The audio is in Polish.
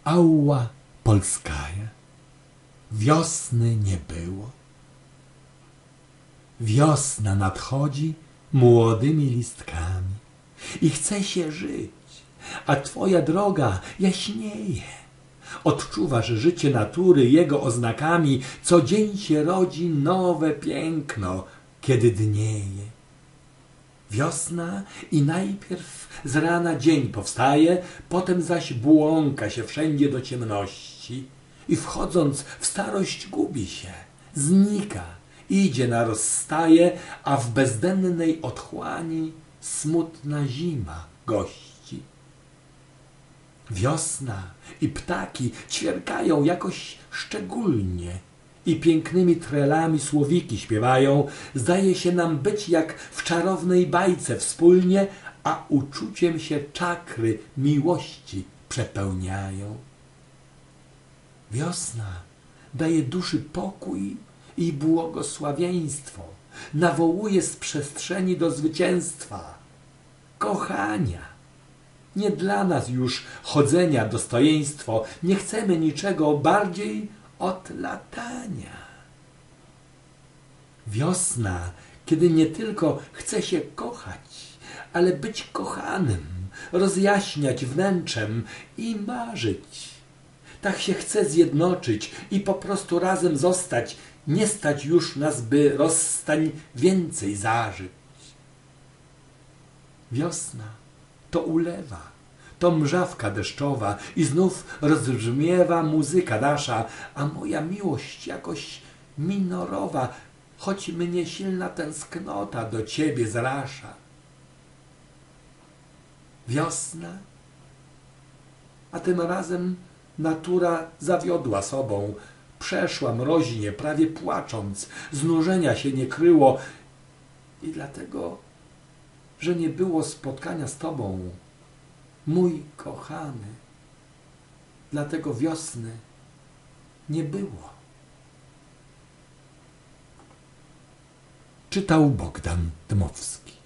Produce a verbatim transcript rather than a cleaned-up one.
Auła Polskaja. Wiosny nie było. Wiosna nadchodzi młodymi listkami i chce się żyć, a twoja droga jaśnieje. Odczuwasz życie natury jego oznakami, co dzień się rodzi nowe piękno, kiedy dnieje. Wiosna i najpierw z rana dzień powstaje, potem zaś błąka się wszędzie do ciemności i wchodząc w starość gubi się, znika, idzie na rozstaje, a w bezdennej otchłani smutna zima gości. Wiosna i ptaki ćwierkają jakoś szczególnie i pięknymi trelami słowiki śpiewają. Zdaje się nam być jak w czarownej bajce wspólnie, a uczuciem się czakry miłości przepełniają. Wiosna daje duszy pokój i błogosławieństwo, nawołuje z przestrzeni do zwycięstwa, kochania. Nie dla nas już chodzenia dostojeństwo, nie chcemy niczego bardziej od latania. Wiosna, kiedy nie tylko chce się kochać, ale być kochanym, rozjaśniać wnętrzem i marzyć. Tak się chce zjednoczyć i po prostu razem zostać, nie stać już nas, by rozstań więcej zażyć. Wiosna to ulewa, to mrzawka deszczowa i znów rozbrzmiewa muzyka nasza, a moja miłość jakoś minorowa, choć mnie silna tęsknota do ciebie zrasza. Wiosna, a tym razem natura zawiodła sobą, przeszła mroźnie, prawie płacząc, znużenia się nie kryło i dlatego, że nie było spotkania z tobą, mój kochany, dlatego wiosny nie było. Czytał Bogdan Dmowski.